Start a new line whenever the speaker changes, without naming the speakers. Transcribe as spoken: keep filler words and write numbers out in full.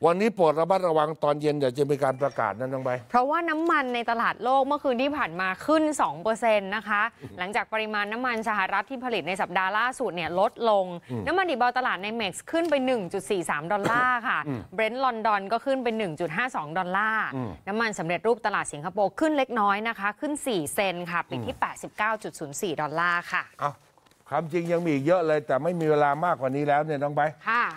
วันนี้โปรดระมัดระวังตอนเย็นเดี๋ยวจะมีการประกาศนั้นน้องใบ
เพราะว่าน้ำมันในตลาดโลกเมื่อคืนที่ผ่านมาขึ้น สองเปอร์เซ็นต์ นะคะหลังจากปริมาณน้ำมันสหรัฐที่ผลิตในสัปดาห์ล่าสุดเนี่ยลดลงน้ำมันดิบเบาตลาดในเม็กซ์ขึ้นไป หนึ่งจุดสี่สาม ดอลลาร์ค่ะเบรนท์ลอนดอนก็ขึ้นไป หนึ่งจุดห้าสอง ดอลลาร์น้ำมันสำเร็จรูปตลาดสิงคโปร์ขึ้นเล็กน้อยนะคะขึ้นสี่เซนต์ค่ะปิดที่ แปดสิบเก้าจุดศูนย์สี่ ดอลลาร์ค่ะ
ความจริงยังมีอีกเยอะเลยแต่ไม่มีเวลามากกว่านี้แล้วเนี่ยน้องใบ